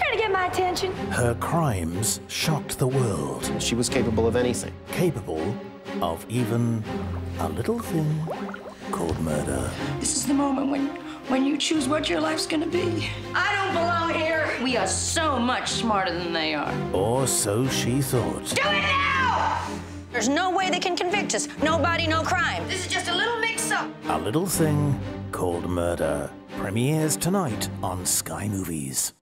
trying to get my attention. Her crimes shocked the world. She was capable of anything. Capable of even a little thing called murder. This is the moment when you choose what your life's gonna be. I don't belong here. We are so much smarter than they are. Or so she thought. Do it now! There's no way they can convict us. No body, no crime. This is just a little mix-up. A little thing called murder premieres tonight on Sky Movies.